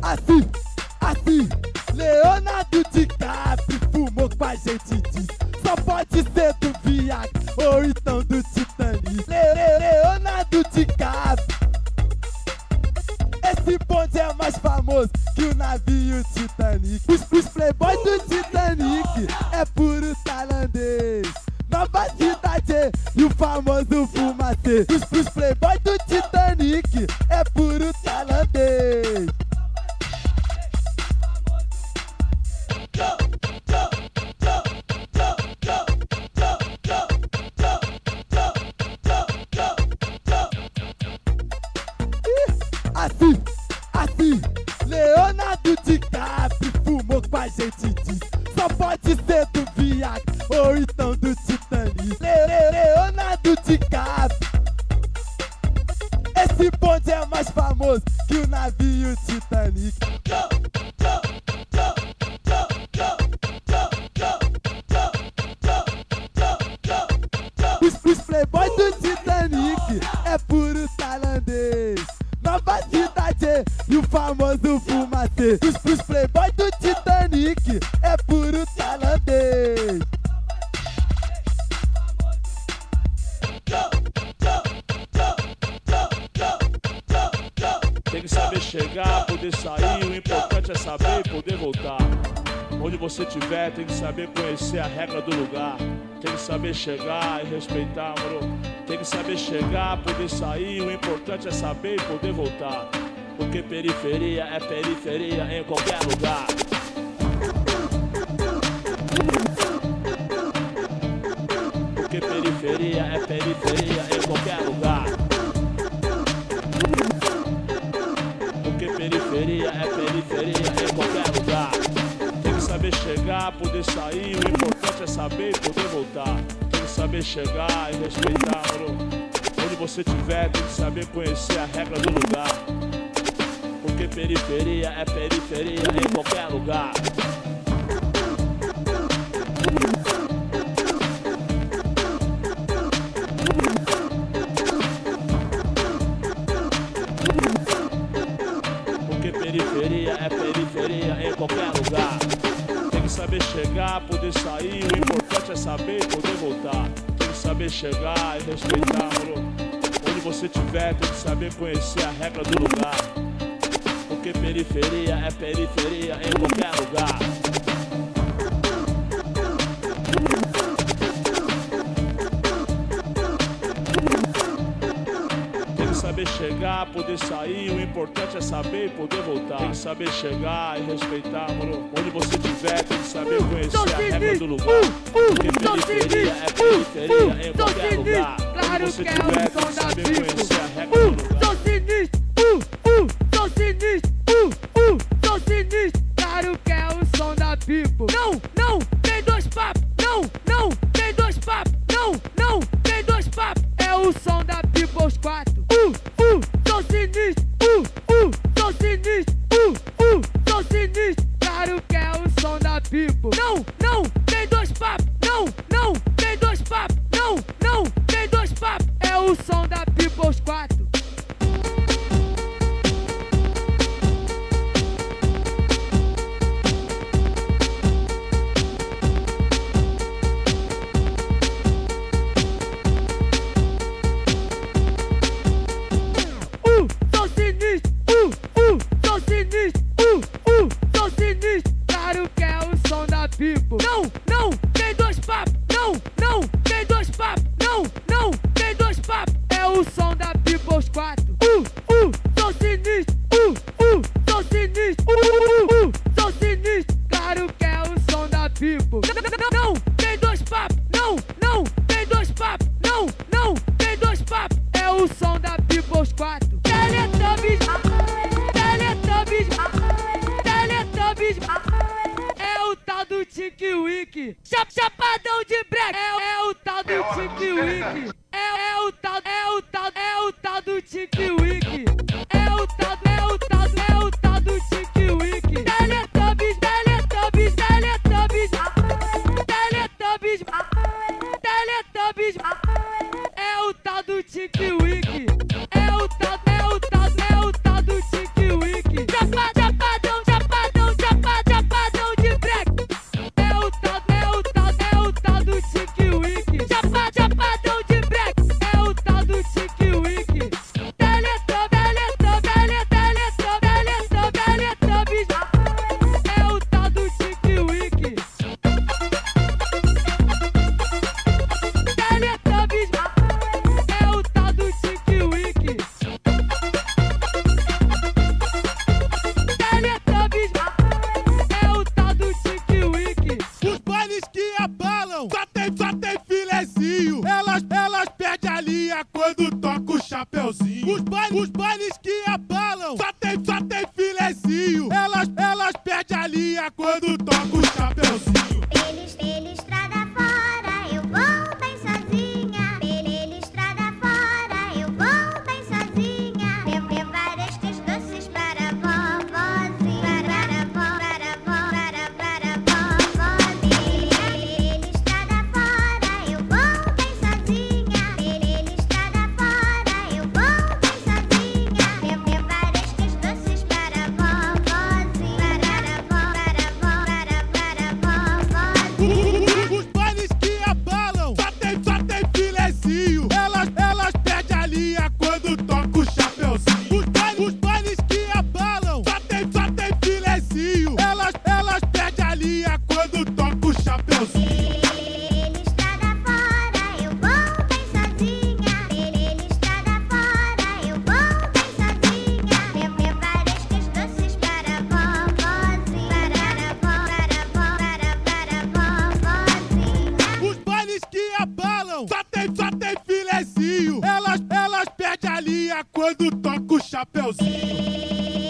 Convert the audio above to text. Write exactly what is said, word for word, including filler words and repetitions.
Assim, assim, Leonardo DiCaprio fumou com a gente, diz. Só pode ser do Viagra ou então do Titanic. Le Le Leonardo DiCaprio. Esse bonde é mais famoso que o navio Titanic. Os, os playboys do Titanic é puro tailandês. Nova cidade e o famoso fumacê. Os, os playboys do Titanic é puro tailandês. Assim, assim, Leonardo DiCaprio fumou com a gente, diz. Só pode ser do Viagra ou então do Titanic. Le Le Leonardo DiCaprio. Esse bonde é mais famoso que o navio Titanic. Os, os playboys do Titanic é puro tailandês. Nova cidade e o famoso fumacê. Os, os playboys do Titanic é puro tailandês. Tem que saber chegar, poder sair, o importante é saber e poder voltar. Onde você estiver, tem que saber conhecer a regra do lugar. Tem que saber chegar e respeitar, moro? Tem que saber chegar, poder sair, o importante é saber e poder voltar. Porque periferia é periferia em qualquer lugar. Porque periferia é periferia em qualquer lugar. Porque periferia é periferia em qualquer lugar. Tem que saber chegar, poder sair, o importante é saber e poder voltar. Tem que saber chegar e respeitar, moro? Onde você estiver, tem que saber conhecer a regra do lugar. Porque periferia é periferia em qualquer lugar. Porque periferia é periferia em qualquer lugar. Tem que saber chegar, poder sair, o importante é saber e poder voltar. Tem que saber chegar e respeitar, moro? Onde você estiver, tem que saber conhecer a regra do lugar. Porque periferia é periferia em qualquer lugar. Tem que saber chegar, poder sair, o importante é saber e poder voltar. Tem que saber chegar e respeitar, moro? Onde você estiver, tem que saber conhecer a regra do lugar. Porque periferia é periferia em qualquer lugar. Onde você estiver, tem que saber conhecer a regra do lugar. Sou sinistro, uh, uh, sou sinistro, uh, uh, sou sinistro, claro que é o som da People. Não, não, tem dois papos, não, não, tem dois papos, não, não, tem dois papos, é o som da People os quatro. Uh, uh, sou sinistro, uh, uh, sou sinistro, uh, uh, sou sinistro, claro que é o som da People. Não, não, tem dois papos, não, não, tem dois papos, não, não, tem dois papos, é o som da People os quatro. People. Não, não, tem dois papos, não, não, tem dois papos, não, não, tem dois papos, é o som da People os quatro. Uh, uh, sou sinistro, uh, uh, sou sinistro, uh, uh, uh, sou sinistro, claro que é o som da People. Não, não, tem dois papos, não, não, tem dois papos, não, não, tem dois papos, é o som da People os quatro. Teletubbies, Teletubbies, Teletubbies. Do Tiki Wiki, Chap, chapadão de break, é, é o tal do Tiki Wiki, é, é o tal, é o tal, é o tal do Tiki Wiki, é o tal, é o tal, é o tal do Tiki Wiki. Teletubbies, Teletubbies, Teletubbies, Teletubbies, Teletubbies, é o tal do Tiki Wiki, é o tal, é o tal, é o tal do Tiki Wiki. Chapa, chapadão abalam, só tem, só tem filezinho. Elas, elas perdem a linha quando toca o chapeuzinho. Eles, eles estrada fora, eu vou bem sozinha. Ele, estrada fora, eu vou bem sozinha. Levar estes doces para a vovozinha. Para a vó, para a vó, para, para a vovozinha. Ele, estrada fora, eu vou bem sozinha. Ele, estrada fora, eu vou bem sozinha. Levar estes doces para a vovozinha. Para a vó, para a vó, para, para a vovozinha. Os bailes que abalam, só tem, só tem filezinho. Elas, elas perdem a linha quando toca o chapeuzinho. Os bailes, os bailes que abalam, só tem, só tem filezinho. Elas, elas perdem a linha quando toca o chapeuzinho. Ele, estrada fora, eu vou bem sozinha. Ele, estrada fora, eu vou bem sozinha. Levar estes doces para a vovozinha. Para a vó, para a vó, para, para a vovozinha. Os bailes que abalam, só tem, só tem filezinho. Elas, elas perdem a linha quando toca o chapeuzinho.